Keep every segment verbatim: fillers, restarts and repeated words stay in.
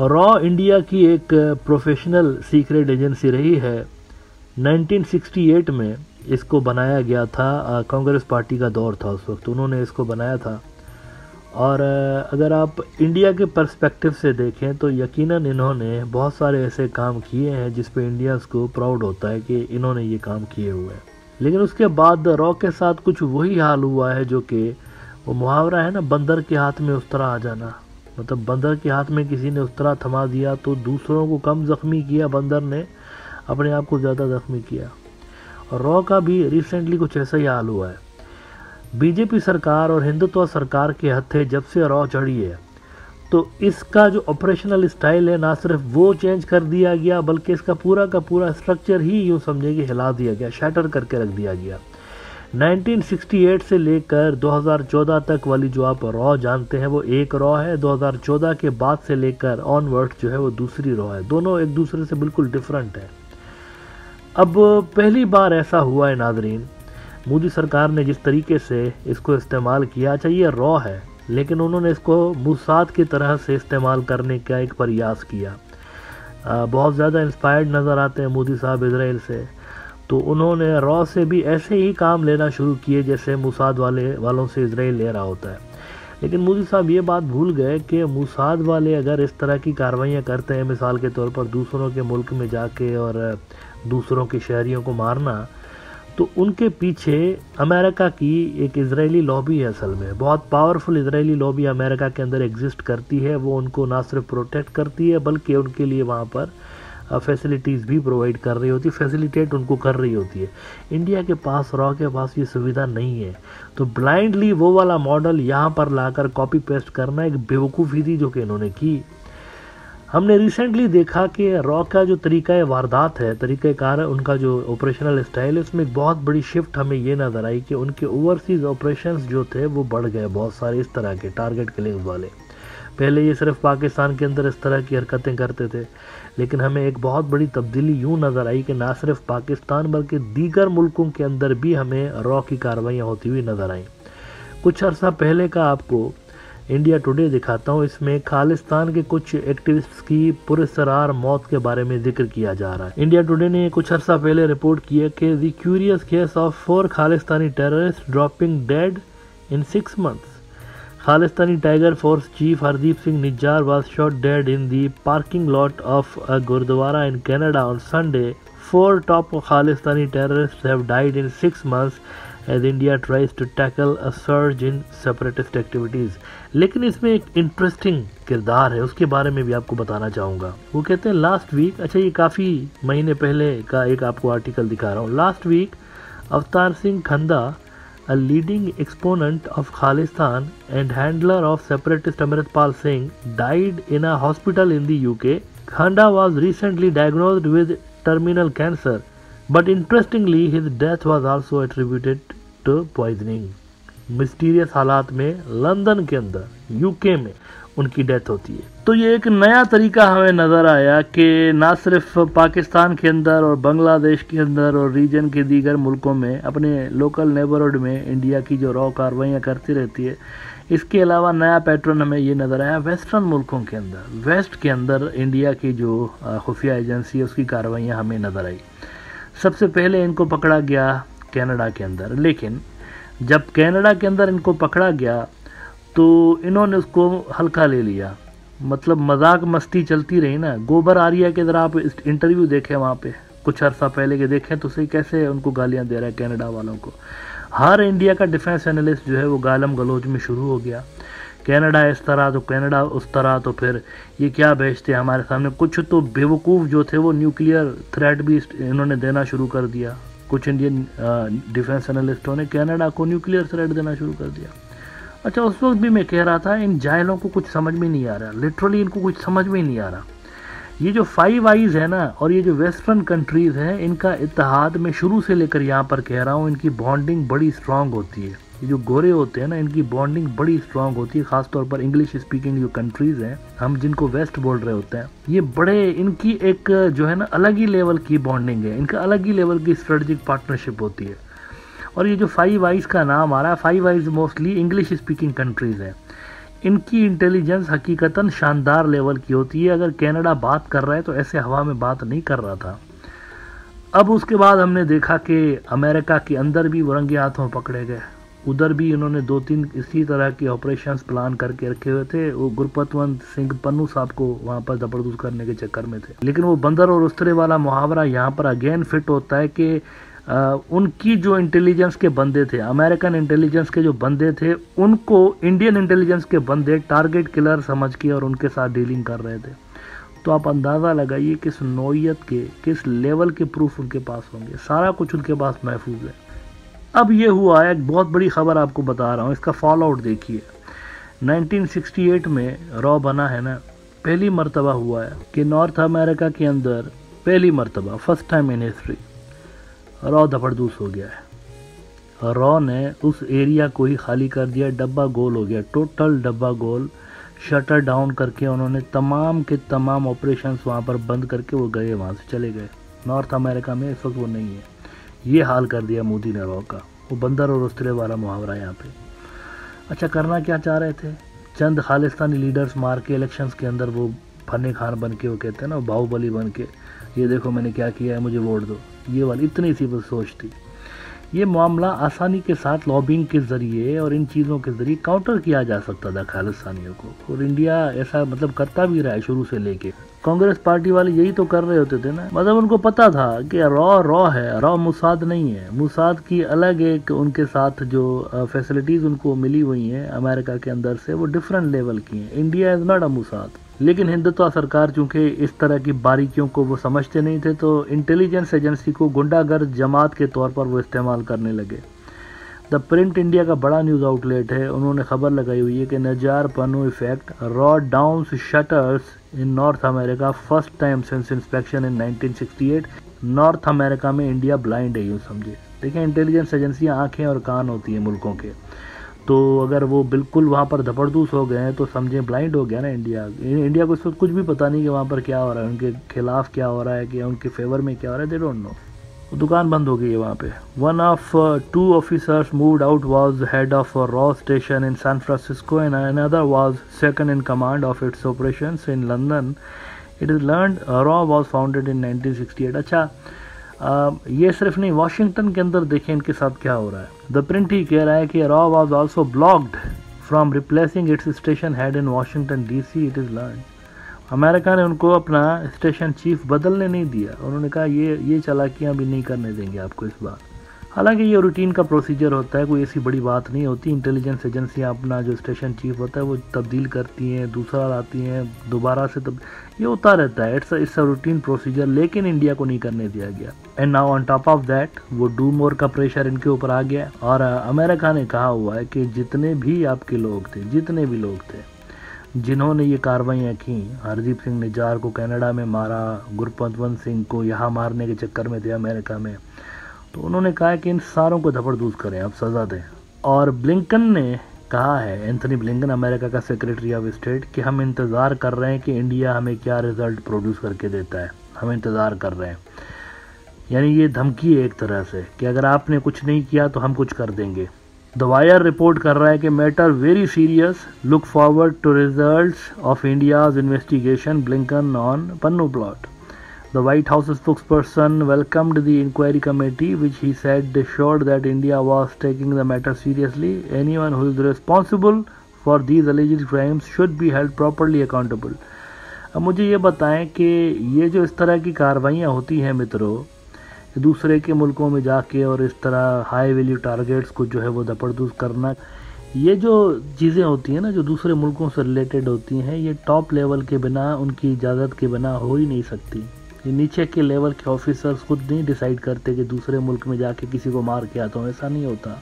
Raw India की एक professional secret agency रही है। नाइनटीन सिक्सटी एट में इसको बनाया गया था, कांग्रेस पार्टी का दौर था उस वक्त, उन्होंने इसको बनाया था। और अगर आप इंडिया के पर्सपेक्टिव से देखें तो यकीनन इन्होंने बहुत सारे ऐसे काम किए हैं जिस पे इंडिया को प्राउड होता है कि इन्होंने ये काम किए हुए हैं। लेकिन उसके बाद रॉ के साथ कुछ वही हाल हुआ है जो कि वो मुहावरा है ना, बंदर के हाथ में उस तरह आ जाना। मतलब बंदर के हाथ में किसी ने उस तरह थमा दिया तो दूसरों को कम ज़ख्मी किया, बंदर ने अपने आप को ज़्यादा ज़ख्मी किया। और रॉ का भी रिसेंटली कुछ ऐसा ही हाल हुआ है। बीजेपी सरकार और हिंदुत्व सरकार के हत्थे जब से रॉ चढ़ी है तो इसका जो ऑपरेशनल स्टाइल है ना सिर्फ वो चेंज कर दिया गया, बल्कि इसका पूरा का पूरा स्ट्रक्चर ही यूँ समझे कि हिला दिया गया, शैटर करके रख दिया गया। नाइनटीन सिक्सटी एट से लेकर दो हज़ार चौदह तक वाली जो आप रॉ जानते हैं वो एक रॉ है। दो हज़ार चौदह के बाद से लेकर ऑनवर्ड जो है वो दूसरी रॉ है। दोनों एक दूसरे से बिल्कुल डिफरेंट है। अब पहली बार ऐसा हुआ है नाजरीन, मोदी सरकार ने जिस तरीके से इसको इस्तेमाल किया, चाहिए रॉ है लेकिन उन्होंने इसको मुसाद की तरह से इस्तेमाल करने का एक प्रयास किया। आ, बहुत ज़्यादा इंस्पायर्ड नज़र आते हैं मोदी साहब इजराइल से, तो उन्होंने रॉ से भी ऐसे ही काम लेना शुरू किए जैसे मुसाद वाले वालों से इजराइल ले रहा होता है। लेकिन मोदी साहब ये बात भूल गए कि मुसाद वाले अगर इस तरह की कार्रवाइयाँ करते हैं, मिसाल के तौर पर दूसरों के मुल्क में जाके और दूसरों के शहरियों को मारना, तो उनके पीछे अमेरिका की एक इजरायली लॉबी है। असल में बहुत पावरफुल इजरायली लॉबी अमेरिका के अंदर एग्जिस्ट करती है। वो उनको ना सिर्फ प्रोटेक्ट करती है बल्कि उनके लिए वहाँ पर फैसिलिटीज़ भी प्रोवाइड कर रही होती है, फैसिलिटेट उनको कर रही होती है। इंडिया के पास, रॉ के पास ये सुविधा नहीं है, तो ब्लाइंडली वो वाला मॉडल यहाँ पर लाकर कॉपी पेस्ट करना एक बेवकूफ़ी थी जो कि इन्होंने की। हमने रिसेंटली देखा कि रॉ का जो तरीका वारदात है, तरीक़ाकार है, उनका जो ऑपरेशनल स्टाइल है, उसमें एक बहुत बड़ी शिफ्ट हमें ये नज़र आई कि उनके ओवरसीज़ ऑपरेशंस जो थे वो बढ़ गए, बहुत सारे इस तरह के टारगेट किलिंग्स वाले। पहले ये सिर्फ पाकिस्तान के अंदर इस तरह की हरकतें करते थे, लेकिन हमें एक बहुत बड़ी तब्दीली यूँ नज़र आई कि ना सिर्फ पाकिस्तान बल्कि दीगर मुल्कों के अंदर भी हमें रॉ की कार्रवाइयाँ होती हुई नज़र आईं। कुछ अर्सा पहले का आपको इंडिया टुडे दिखाता हूँ। इसमें खालिस्तान के कुछ एक्टिविस्ट्स की पुरस्रार मौत के बारे में जिक्र किया जा रहा है। इंडिया टुडे ने कुछ अर्सा पहले रिपोर्ट किया कि the curious case of four Khalistani terrorist dropping dead in six months. Khalistani tiger force chief Hardeep Singh Nijjar was shot dead in the parking lot of a Gurdwara in Canada on Sunday. Four top Khalistani terrorists have died in six months as India tries to tackle a surge in separatist activities. लेकिन इसमें एक interesting किरदार है, उसके बारे में भी आपको बताना चाहूँगा। वो कहते हैं लास्ट वीक, अच्छा ये काफ़ी महीने पहले का एक आपको आर्टिकल दिखा रहा हूँ। लास्ट वीक अवतार सिंह खंदा, a leading exponent of Khalistan and handler of separatist Amritpal Singh, died in a hospital in the U K. Khanda was recently diagnosed with terminal cancer, but interestingly his death was also attributed to poisoning. Mysterious हालात में London के अंदर, UK में उनकी death होती है। तो ये एक नया तरीका हमें नज़र आया कि ना सिर्फ पाकिस्तान के अंदर और बांग्लादेश के अंदर और रीजन के दीगर मुल्कों में, अपने लोकल नेबरहुड में इंडिया की जो रॉ कार्रवाइयाँ करती रहती है, इसके अलावा नया पैटर्न हमें ये नज़र आया वेस्टर्न मुल्कों के अंदर। वेस्ट के अंदर इंडिया की जो खुफिया एजेंसी है उसकी कार्रवाइयाँ हमें नज़र आई। सबसे पहले इनको पकड़ा गया कनाडा के अंदर, लेकिन जब कनाडा के अंदर इनको पकड़ा गया तो इन्होंने उसको हल्का ले लिया। मतलब मजाक मस्ती चलती रही ना। गोबर आर्या के ज़रा आप इंटरव्यू देखें वहाँ पे कुछ अर्सा पहले के, देखें तो सही कैसे उनको गालियाँ दे रहा है कनाडा वालों को। हर इंडिया का डिफेंस एनालिस्ट जो है वो गालम गलोच में शुरू हो गया। कनाडा इस तरह तो कनाडा उस तरह, तो फिर ये क्या बेचते हैं हमारे सामने। कुछ तो बेवकूफ़ जो थे वो न्यूक्लियर थ्रेट भी इन्होंने देना शुरू कर दिया। कुछ इंडियन डिफेंस एनालिस्टों ने कनाडा को न्यूक्लियर थ्रेट देना शुरू कर दिया। अच्छा, उस वक्त भी मैं कह रहा था इन जाहिलों को कुछ समझ में नहीं आ रहा, लिटरली इनको कुछ समझ में नहीं आ रहा। ये जो फाइव आइज है ना और ये जो वेस्टर्न कंट्रीज़ हैं, इनका इत्तेहाद में शुरू से लेकर यहाँ पर कह रहा हूँ, इनकी बॉन्डिंग बड़ी स्ट्रांग होती है। ये जो गोरे होते हैं ना, इनकी बॉन्डिंग बड़ी स्ट्रांग होती है, ख़ासतौर पर इंग्लिश स्पीकिंग जो कंट्रीज़ हैं, हम जिनको वेस्ट बोल रहे होते हैं, ये बड़े इनकी एक जो है ना अलग ही लेवल की बॉन्डिंग है, इनका अलग ही लेवल की स्ट्रेटजिक पार्टनरशिप होती है। और ये जो फाइव आइज का नाम आ रहा है, five eyes mostly English speaking countries हैं। इनकी इंटेलिजेंस हकीकतन शानदार लेवल की होती है। अगर कनाडा बात कर रहा है तो ऐसे हवा में बात नहीं कर रहा था। अब उसके बाद हमने देखा कि अमेरिका के अंदर भी रंगे हाथों पकड़े गए, उधर भी इन्होंने दो तीन इसी तरह के ऑपरेशंस प्लान करके रखे हुए थे। वो गुरपतवंत सिंह पन्नू साहब को वहाँ पर जबरदस्त करने के चक्कर में थे। लेकिन वो बंदर और उस्तरे वाला मुहावरा यहाँ पर अगेन फिट होता है कि आ, उनकी जो इंटेलिजेंस के बंदे थे, अमेरिकन इंटेलिजेंस के जो बंदे थे, उनको इंडियन इंटेलिजेंस के बंदे टारगेट किलर समझ के और उनके साथ डीलिंग कर रहे थे। तो आप अंदाज़ा लगाइए किस नौइयत के, किस लेवल के प्रूफ उनके पास होंगे। सारा कुछ उनके पास महफूज है। अब ये हुआ है, एक बहुत बड़ी खबर आपको बता रहा हूँ, इसका फॉल आउट देखिए। नाइनटीन सिक्सटी एट में रॉ बना है ना, पहली मर्तबा हुआ है कि नॉर्थ अमेरिका के अंदर पहली मर्तबा, फर्स्ट टाइम इन हिस्ट्री, रॉ दबड़दूस हो गया है। रॉ ने उस एरिया को ही खाली कर दिया, डब्बा गोल हो गया, टोटल डब्बा गोल, शटर डाउन करके उन्होंने तमाम के तमाम ऑपरेशंस वहाँ पर बंद करके वो गए, वहाँ से चले गए। नॉर्थ अमेरिका में इस वक्त वो नहीं है। ये हाल कर दिया मोदी ने रॉ का। वो बंदर और उस्तरे वाला मुहावरा यहाँ पे। अच्छा, करना क्या चाह रहे थे? चंद खालिस्तानी लीडर्स मार के इलेक्शंस के अंदर वो फने खान बन के, वो कहते हैं ना, बाहुबली बन के, ये देखो मैंने क्या किया है, मुझे वोट दो, ये वाली इतनी सी बस सोच थी। ये मामला आसानी के साथ लॉबिंग के ज़रिए और इन चीज़ों के ज़रिए काउंटर किया जा सकता था खालिस्तानियों को, और इंडिया ऐसा मतलब करता भी रहा है शुरू से लेके। कांग्रेस पार्टी वाले यही तो कर रहे होते थे ना, मतलब उनको पता था कि रॉ रॉ है, रॉ मुसाद नहीं है। मुसाद की अलग एक उनके साथ जो फैसिलिटीज़ उनको मिली हुई हैं अमेरिका के अंदर से, वो डिफरेंट लेवल की हैं। India is not a Mossad. लेकिन हिंदुत्व सरकार चूंकि इस तरह की बारीकियों को वो समझते नहीं थे, तो इंटेलिजेंस एजेंसी को गुंडागर्द जमात के तौर पर वो इस्तेमाल करने लगे। द प्रिंट इंडिया का बड़ा न्यूज़ आउटलेट है, उन्होंने खबर लगाई हुई है कि नजार पन्नू इफेक्ट, रॉ downs shutters in North America first time since inspection in nineteen sixty eight. North America में इंडिया ब्लाइंड है, यूँ समझे। देखिए, इंटेलिजेंस एजेंसियाँ आँखें और कान होती हैं मुल्कों के, तो अगर वो बिल्कुल वहाँ पर धपड़दूस हो गए हैं तो समझें ब्लाइंड हो गया ना इंडिया। इंडिया को इस वक्त कुछ भी पता नहीं कि वहाँ पर क्या हो रहा है, उनके खिलाफ क्या हो रहा है, कि उनके फेवर में क्या हो रहा है, दे डोंट नो। दुकान बंद हो गई है वहाँ पे। One of to officers moved out was head of raw station in San Francisco and another was second in command of its operations in London. It is learned raw was founded in nineteen sixty eight. अच्छा, Uh, ये सिर्फ नहीं, Washington के अंदर देखें इनके साथ क्या हो रहा है। द प्रिंट ही कह रहा है कि रॉ was also blocked from replacing its station head in Washington DC. It is learn, America ने उनको अपना स्टेशन चीफ बदलने नहीं दिया। उन्होंने कहा ये ये चालाकियाँ भी नहीं करने देंगे आपको इस बार। हालांकि ये रूटीन का प्रोसीजर होता है, कोई ऐसी बड़ी बात नहीं होती। इंटेलिजेंस एजेंसियाँ अपना जो स्टेशन चीफ होता है वो तब्दील करती हैं, दूसरा लाती हैं, दोबारा से तब ये होता रहता है। It's it's a routine procedure, लेकिन इंडिया को नहीं करने दिया गया। And now on top of that वो डू मोर का प्रेशर इनके ऊपर आ गया। और अमेरिका ने कहा हुआ है कि जितने भी आपके लोग थे, जितने भी लोग थे जिन्होंने ये कार्रवाइयाँ की, हरदीप सिंह निज्जार को कनाडा में मारा, गुरपतवंत सिंह को यहाँ मारने के चक्कर में थे अमेरिका में, तो उन्होंने कहा कि इन सारों को धपड़दूस करें, अब सज़ा दें। और ब्लिंकन ने कहा है, एंथनी ब्लिंकन अमेरिका का सेक्रेटरी ऑफ स्टेट, कि हम इंतज़ार कर रहे हैं कि इंडिया हमें क्या रिज़ल्ट प्रोड्यूस करके देता है, हम इंतज़ार कर रहे हैं। यानी ये धमकी है एक तरह से कि अगर आपने कुछ नहीं किया तो हम कुछ कर देंगे। द वायर रिपोर्ट कर रहा है कि matter very serious, look forward to results of India's investigation, Blinken on Pannun plot. The White House spokesperson welcomed the inquiry committee, which he said assured that India was taking the matter seriously. Anyone who is responsible for these alleged crimes should be held properly accountable. अब मुझे ये बताएं कि ये जो इस तरह की कार्रवाइयाँ होती हैं मित्रों, दूसरे के मुल्कों में जाके और इस तरह हाई वैल्यू टारगेट्स को जो है वो धपड़दूस करना, ये जो चीज़ें होती हैं ना, जो दूसरे मुल्कों से रिलेटेड होती हैं, ये टॉप लेवल के बिना, उनकी इजाज़त के बिना हो ही नहीं सकती। ये नीचे के लेवल के ऑफिसर्स खुद नहीं डिसाइड करते कि दूसरे मुल्क में जाके किसी को मार के आता हूँ, ऐसा नहीं होता।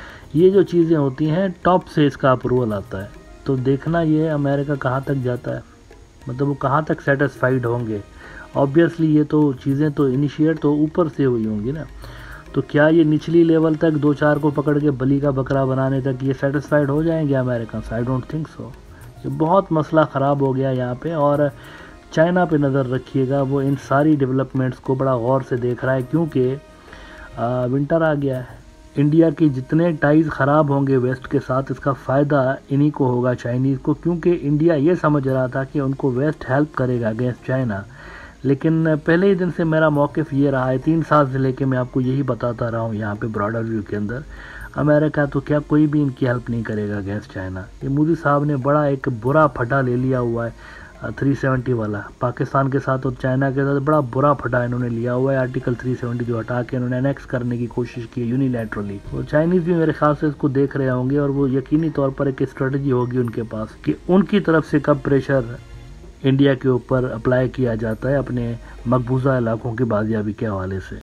ये जो चीज़ें होती हैं टॉप से इसका अप्रूवल आता है। तो देखना ये अमेरिका कहाँ तक जाता है, मतलब वो कहाँ तक सेटिस्फाइड होंगे। ऑब्वियसली ये तो चीज़ें तो इनिशिएट तो ऊपर से हुई होंगी ना, तो क्या ये निचली लेवल तक दो चार को पकड़ के बली का बकरा बनाने तक ये सेटिस्फाइड हो जाएंगे America? I don't think so. ये बहुत मसला ख़राब हो गया यहाँ पे। और चाइना पे नज़र रखिएगा, वो इन सारी डेवलपमेंट्स को बड़ा गौर से देख रहा है, क्योंकि विंटर आ गया है। इंडिया की जितने टाइज ख़राब होंगे वेस्ट के साथ, इसका फ़ायदा इन्हीं को होगा, चाइनीज़ को, क्योंकि इंडिया ये समझ रहा था कि उनको वेस्ट हेल्प करेगा अगेंस्ट चाइना। लेकिन पहले ही दिन से मेरा मौक़िफ़ ये रहा है, तीन साल से लेके मैं आपको यही बताता रहा हूँ यहाँ पे ब्रॉडर व्यू के अंदर, अमेरिका तो क्या कोई भी इनकी हेल्प नहीं करेगा अगेंस्ट चाइना। ये मोदी साहब ने बड़ा एक बुरा फटा ले लिया हुआ है, थ्री सेवेंटी वाला, पाकिस्तान के साथ और चाइना के साथ बड़ा बुरा फटा इन्होंने लिया हुआ है, आर्टिकल थ्री सेवेंटी जो हटा के इन्होंने एनेक्स करने की कोशिश की यूनिलैटरली। तो चाइनीज़ भी मेरे ख्याल से इसको देख रहे होंगे और वो यकीनी तौर पर एक स्ट्रेटजी होगी उनके पास कि उनकी तरफ से कब प्रेशर इंडिया के ऊपर अप्लाई किया जाता है अपने मकबूजा इलाकों की बाजियाबी के हवाले से।